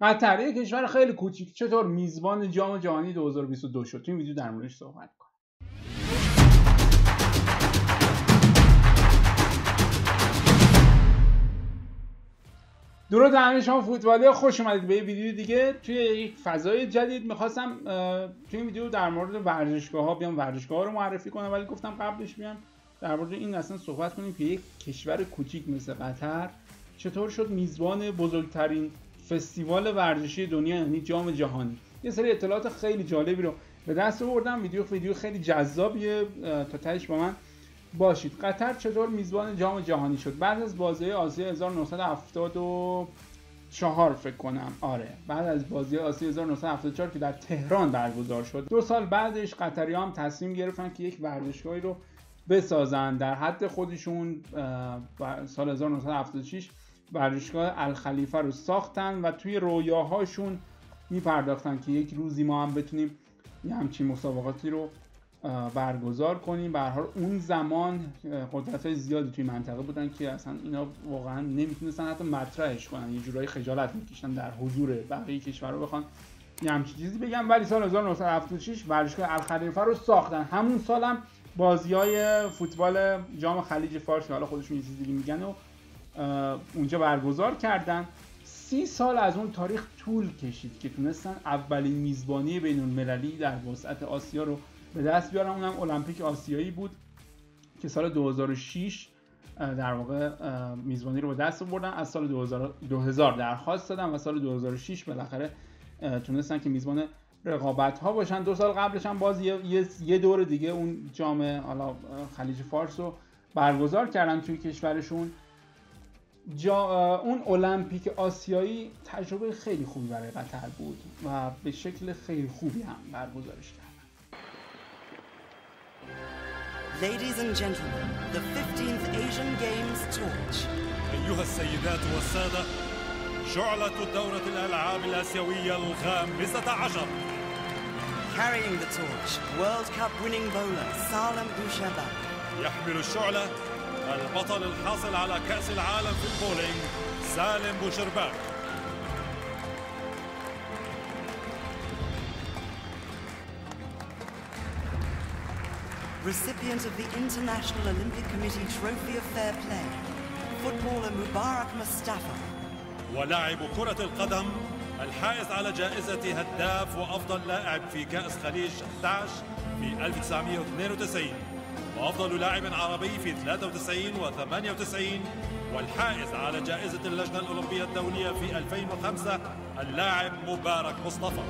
قطر یک کشور خیلی کوچیک چطور میزبان جام جهانی 2022 شد؟ تو این ویدیو در موردش صحبت کنم. درود همه شما فوتبالی، خوش اومدید به یه ویدیو دیگه توی یک فضای جدید. میخواستم توی این ویدیو در مورد ورزشگاه‌ها بیام ورزشگاه‌ها رو معرفی کنم، ولی گفتم قبلش بیام در مورد این اصلا صحبت کنیم که یک کشور کوچیک مثل قطر چطور شد میزبان بزرگترین فستیوال ورزشی دنیا، یعنی جام جهانی. یه سری اطلاعات خیلی جالبی رو به دست آوردم. ویدیو خیلی جذابیه، تا تهش با من باشید. قطر چطور میزبان جام جهانی شد؟ بعد از بازی آسیا 1974 فکر کنم، آره، بعد از بازی آسیا 1974 که در تهران برگزار شد، 2 سال بعدش قطری‌ها هم تصمیم گرفتن که یک ورزشگاهی رو بسازن در حد خودشون. سال 1976 ورزشگاه الخلیفه رو ساختن و توی رویاهاشون میپرداختن که یک روزی ما هم بتونیم یه همچین مسابقاتی رو برگزار کنیم. به هر حال اون زمان قدرت‌های زیادی توی منطقه بودن که اصلا اینا واقعا نمیتونستن حتی مطرحش کنن، یه جورایی خجالت میکشن در حضور بقیه کشورها بخوان یه همچین چیزی بگن. ولی سال 1976 ورزشگاه الخلیفه رو ساختن. همون سالم بازی‌های فوتبال جام خلیج فارس که حالا خودشون یه چیزی دیگه میگن و اونجا برگزار کردن. 30 سال از اون تاریخ طول کشید که تونستن اولین میزبانی بین‌المللی در وسعت آسیا رو به دست بیارن. اونم المپیک آسیایی بود که سال 2006 در واقع میزبانی رو به دست آوردن. از سال 2000 درخواست دادن و سال 2006 بالاخره تونستن که میزبان رقابت‌ها باشن. 2 سال قبلش هم باز یه دور دیگه اون جام حالا خلیج فارس رو برگزار کردن توی کشورشون. اون المپیک آسیایی تجربه خیلی خوبی برای قطر بود و به شکل خیلی خوبی هم برگزارش کردن. Ladies and gentlemen, the 15th Asian Games torch. أيها السيدات والسادة، شعلة الدورة الألعاب الآسيوية ال15. Carrying the torch, World Cup winning bowler Salem Bouchabak. يحمل الشعلة البطل الحاصل على كأس العالم في البولينج سالم بوشرباك. Recipient of the International Olympic Committee Trophy of Fair Play, footballer Mubarak Mustafa. ولاعب كرة القدم الحائز على جائزة هداف وأفضل لاعب في كأس خليج 11 في 1992 وأفضل لاعب عربي في 93 و98 والحائز على جائزة اللجنة الأولمبية الدولية في 2005 اللاعب مبارك مصطفى.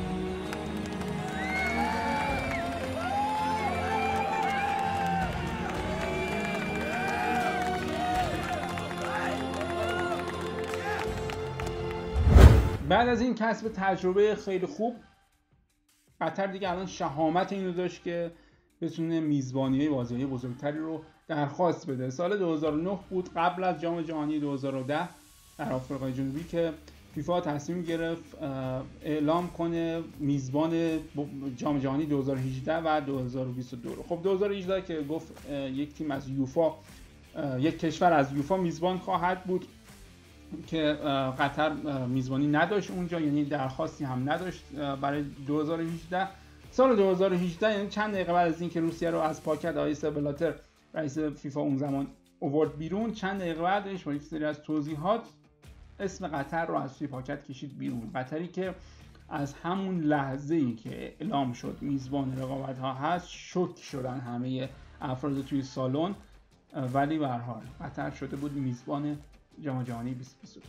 بعد از این کسب تجربه خیلی خوب، قطر دیگه الان شهامت اینو داشت که بتونه میزبانی بازی‌های بزرگتری رو درخواست بده. سال 2009 بود، قبل از جام جهانی 2010 در آفریقای جنوبی، که فیفا تصمیم گرفت اعلام کنه میزبان جام جهانی 2018 و 2022 رو. خب 2018 که گفت یک تیم از یوفا، یک کشور از یوفا میزبان خواهد بود که قطر میزبانی نداشت اونجا، یعنی درخواستی هم نداشت برای 2018. سال 2018 یعنی چند دقیقه بعد از اینکه روسیه رو از پاکت آقای سپ بلاتر رئیس فیفا اون زمان آورد بیرون، چند دقیقه بعدش با یک سری از توضیحات اسم قطر رو از توی پاکت کشید بیرون. قطری که از همون لحظه‌ای که اعلام شد میزبان رقابت‌ها هست شوک شدن همه افراد توی سالن، ولی به هر حال قطر شده بود میزبان جام جهانی 2022.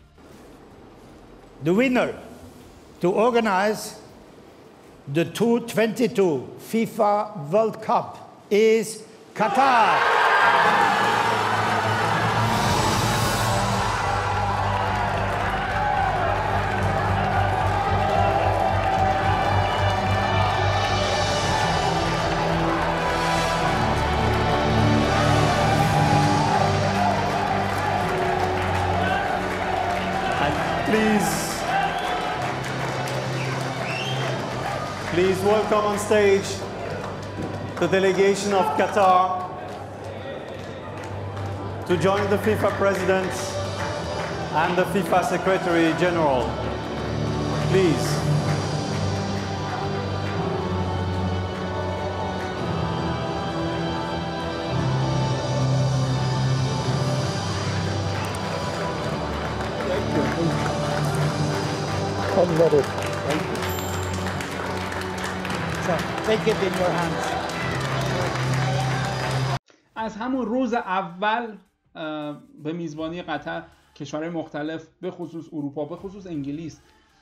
The winner to organize the 2022 FIFA World Cup is Qatar. Please welcome on stage the delegation of Qatar to join the FIFA President and the FIFA Secretary General. please. So, take it in your hands. از همون روز اول به میزبانی قطر کشورهای مختلف به خصوص اروپا به خصوص انگلیس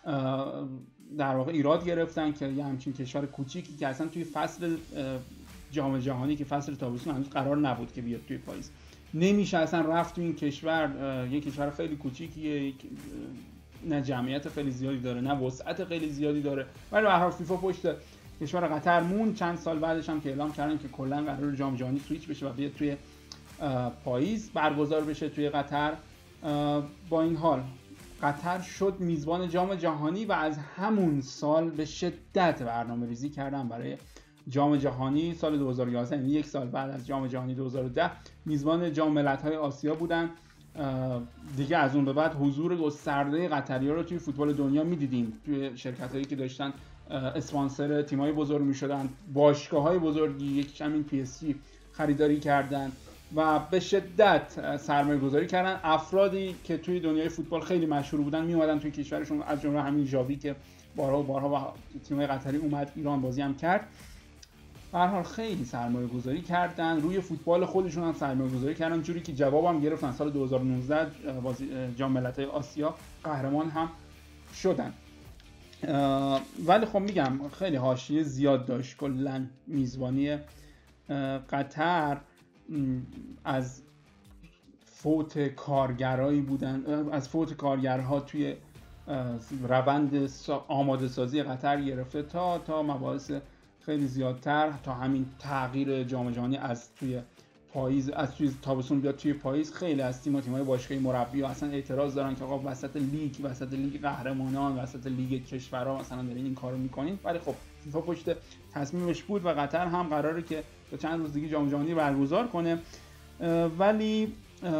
در واقع ایراد گرفتن که یه همچین کشور کوچیکی که اصلا توی فصل جام جهانی که فصل تابستون هنوز قرار نبود که بیاد توی پاییز نمیشه اصلا رفت توی این کشور. یه کشور خیلی کوچیکیه، نه جمعیت خیلی زیادی داره نه وسعت خیلی زیادی داره، ولی به هر حال فیفا پشت کشور قطر مون. چند سال بعدش هم که اعلام کردن که کلا قرار جام جهانی سویچ بشه و بیاد توی پاییز برگزار بشه توی قطر. با این حال قطر شد میزبان جام جهانی و از همون سال به شدت برنامه‌ریزی کردن برای جام جهانی. سال 2011 یعنی یک سال بعد از جام جهانی 2010 میزبان جام ملت‌های آسیا بودن. دیگه از اون به بعد حضور گسترده قطری‌ها رو توی فوتبال دنیا می‌دیدیم، توی شرکتایی که داشتن اسپانسر تیم‌های بزرگ می‌شدن، باشگاه‌های بزرگی، یکیش همین PSG خریداری کردن و به شدت سرمایه‌گذاری کردن. افرادی که توی دنیای فوتبال خیلی مشهور بودن میومدن توی کشورشون، از جمله همین ژاوی که بارها و بارها با تیم‌های قطری اومد ایران بازی هم کرد. به هر حال خیلی سرمایه‌گذاری کردن روی فوتبال خودشون، هم سرمایه‌گذاری کردن جوری که جوابم گرفتن. سال 2019 جام ملت‌های آسیا قهرمان هم شدن. ولی خب میگم خیلی حاشیه زیاد داشت کلا میزبانی قطر. از فوت کارگرایی بودن، از فوت کارگرها توی روند آماده سازی قطر گرفته تا مباحث خیلی زیادتر، تا همین تغییر جام جهانی از توی پاییز، از توی تابستون بیاد توی پاییز. خیلی از تیم‌های باشگاهی مربی اصلا اعتراض دارن که آقا وسط لیگ قهرمانان، وسط لیگ کشورها مثلا دارین این کارو میکنین. ولی خب فیفا پشت تصمیمش بود و قطر هم قراره که تا چند روز دیگه جام جهانی برگزار کنه. ولی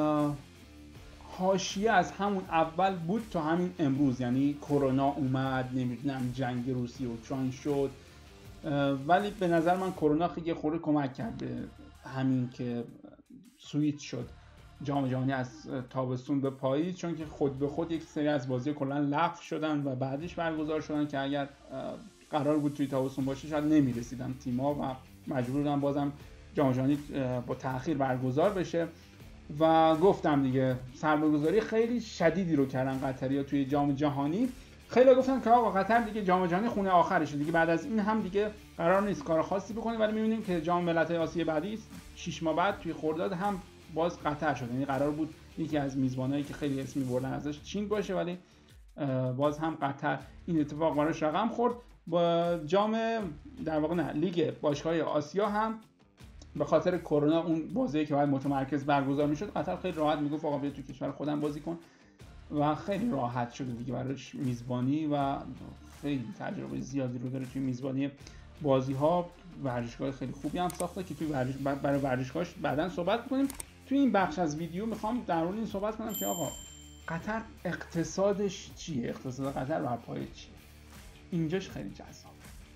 حاشیه از همون اول بود تا همین امروز، یعنی کرونا اومد، نمیدونم جنگ روسیه و اوکراین شد. ولی به نظر من کرونا خیلی خورده کمک کرد به همین که سویچ شد جام جهانی از تابستون به پاییز، چون که خود به خود یک سری از بازی کلا لغو شدن و بعدش برگزار شدن که اگر قرار بود توی تابستون باشه شاید نمیرسیدن تیم‌ها و مجبور بودن بازم جام جهانی با تأخیر برگزار بشه. و گفتم دیگه سرمایه‌گذاری خیلی شدیدی رو کردن قطری‌ها توی جام جهانی. خیلی گفتن که آقا قطر دیگه جام جهانی خونه آخرشه دیگه، بعد از این هم دیگه قرار نیست کار خاصی بکنه. ولی می‌بینیم که جام ملت‌های آسیا بعدی 6 ماه بعد توی خرداد هم باز قطر شد. یعنی قرار بود یکی از میزبانایی که خیلی اسمی بردن ازش چین باشه، ولی باز هم قطر این اتفاق براش رقم خورد. با جام در واقع نه لیگ باشگاه‌های آسیا هم به خاطر کرونا اون بازی که باید متمرکز برگزار میشد، قطر خیلی راحت میگفت آقا بیا تو کشور خودم بازی کن و خیلی راحت شده دیگه براش میزبانی و خیلی تجربه زیادی رو داره توی میزبانی بازی‌ها. ورزشگاه خیلی خوبی هم ساخته که توی برای ورزشگاهش بعداً صحبت می‌کنیم. توی این بخش از ویدیو میخوام در مورد این صحبت کنم که آقا قطر اقتصادش چیه؟ اقتصاد قطر بر پایه چیه؟ اینجاش خیلی جذاب.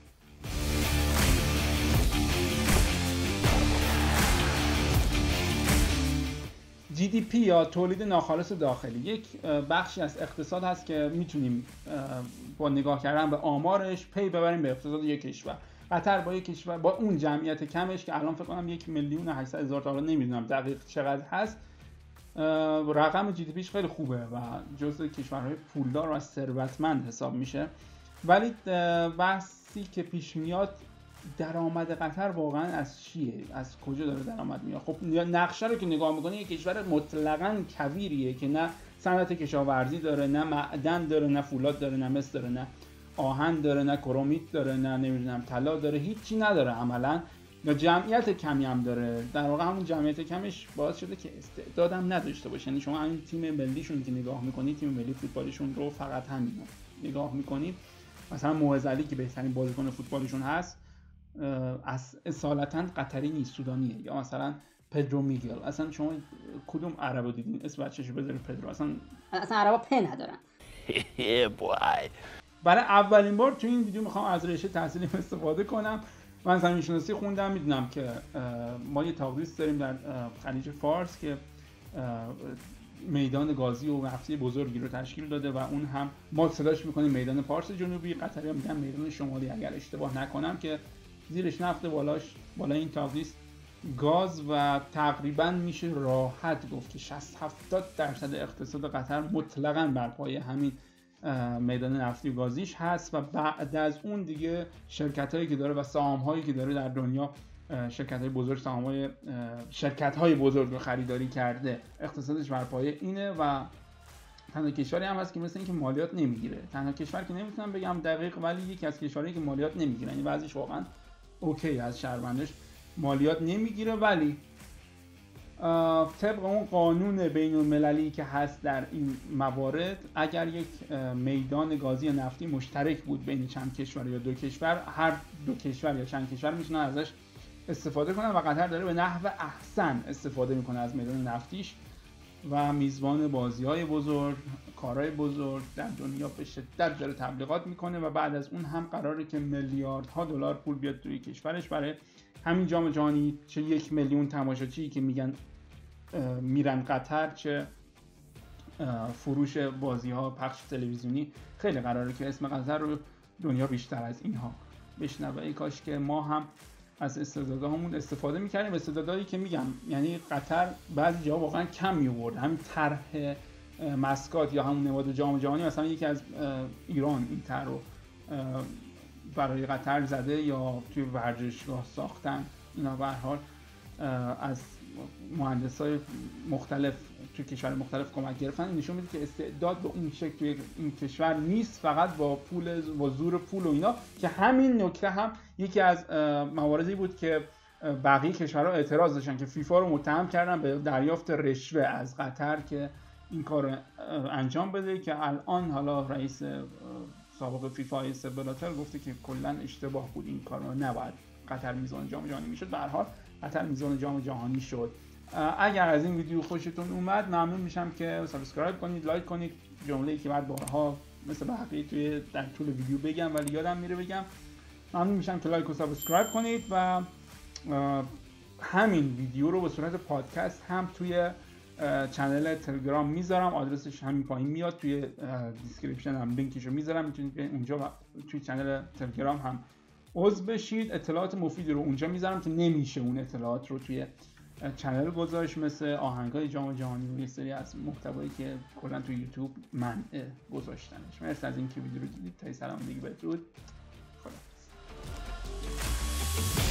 GDP یا تولید ناخالص داخلی یک بخشی از اقتصاد هست که میتونیم با نگاه کردن به آمارش پی ببریم به اقتصاد یک کشور. قطر با یک کشور با اون جمعیت کمش که الان فکر کنم 1,800,000 تا، نمیدونم دقیق چقدر هست، رقم GDPش خیلی خوبه و جزو کشورهای پولدار و ثروتمند حساب میشه. ولی بحثی که پیش میاد درآمد قطر واقعا از چیه؟ از کجا داره درآمد میاد؟ خب نقشه رو که نگاه میکنی یک کشور مطلقاً کویریه که نه صنعت کشاورزی داره، نه معدن داره، نه فولاد داره، نه مس داره، نه آهن داره، نه کرومیت داره، نه نمیدونم طلا داره، هیچی نداره عملاً. یا جمعیت کمی هم داره. در واقع همون جمعیت کمش باعث شده که استعدادم نداشته باشه. یعنی شما همین تیم ملیشون که نگاه میکنید، تیم ملی فوتبالیشون رو فقط همین نگاه میکنید، مثلا موعظ علی که بهترین بازیکن فوتبالیشون هست از اصالتا قطری نیست، سودانیه. یا مثلا پدرو میگل، اصلا شما کدوم عربو دیدین اسم بچه‌شو بذارید پدرو؟ اصلا عربا په ندارن. برای اولین بار تو این ویدیو میخوام از رشته تحصیلیم استفاده کنم. من زمین شناسی خوندم، میدونم که ما یه تاقیس داریم در خلیج فارس که میدان گازی و نفتی بزرگی رو تشکیل داده و اون هم ما صداش میکنیم میدان پارس جنوبی، قطری‌ها میگن میدان شمالی اگر اشتباه نکنم، که زیرش نفت، بالای این تاقیس گاز و تقریبا میشه راحت گفت که 60-70% اقتصاد قطر مطلقاً بر پایه همین میدان نفتی و گازیش هست و بعد از اون دیگه شرکت‌هایی که داره و سهام‌هایی که داره در دنیا، شرکت‌های بزرگ، سهام‌های شرکت‌های بزرگ رو خریداری کرده، اقتصادش بر پایه اینه و تنها کشوری هم هست که مثل اینکه مالیات نمیگیره. تنها کشور که نمیتونم بگم دقیق، ولی یکی از کشورهایی که مالیات نمیگیره، یعنی وضعش واقعا اوکی، از شهروندش مالیات نمیگیره. ولی طبق اون قانون بین‌المللی که هست در این موارد، اگر یک میدان گازی نفتی مشترک بود بین چند کشور یا دو کشور، هر دو کشور یا چند کشور میتونن ازش استفاده کنن و قطر داره به نحو احسن استفاده میکنه از میدان نفتیش و میزبان بازی‌های بزرگ، کارهای بزرگ در دنیا به شدت داره تبلیغات میکنه و بعد از اون هم قراره که میلیاردها دلار پول بیاد توی کشورش برای همین جام جهانی. چه 1 میلیون تماشاچی که میگن میرن قطر، چه فروش بازی‌ها، پخش تلویزیونی، خیلی قراره که اسم قطر رو دنیا بیشتر از اینها بشنوه. ای کاش که ما هم از استعدادهامون استفاده می‌کردیم، استعدادایی که میگم یعنی قطر بعضی جا واقعا کم می‌آورد. همین طرح مسکات یا همون نماد جام جهانی، مثلا یکی از ایران این طرح رو برای قطر زده یا توی ورزشگاه ساختن. اینا به هر حال از مهندسای مختلف توی کشور مختلف کمک گرفتن. نشون میده که استعداد به اون شکل توی این کشور نیست، فقط با زور پول و اینا، که همین نکته هم یکی از مواردی بود که بقیه کشورها اعتراض داشتن که فیفا رو متهم کردن به دریافت رشوه از قطر که این کار رو انجام بده، که الان حالا رئیس سابق فیفا سپ بلاتر گفته که کلا اشتباه بود، این کار رو نباید قطر میزبان جام جهانی میشد. به هر حال قطر میزبان جام جهانی شد. اگر از این ویدیو خوشتون اومد ممنون میشم که سابسکرایب کنید، لایک کنید. جمله‌ای که بعد بارها مثل بقیه در طول ویدیو بگم ولی یادم میره بگم. ممنون میشم که لایک و سابسکرایب کنید و همین ویدیو رو به صورت پادکست هم توی چنل تلگرام میذارم، آدرسش همین پایین میاد، توی دیسکریپشن هم لینکش رو میذارم، میتونید اونجا توی چنل تلگرام هم عضو بشید. اطلاعات مفیدی رو اونجا میذارم که نمیشه اون اطلاعات رو توی چنل گذاشت، مثل آهنگای جام جهانی و یه سری از محتوایی که کلا توی یوتیوب منع گذاشتنش. مرسی از اینکه ویدیو رو دیدید. تا سلام دیگه، بدرود، خدا.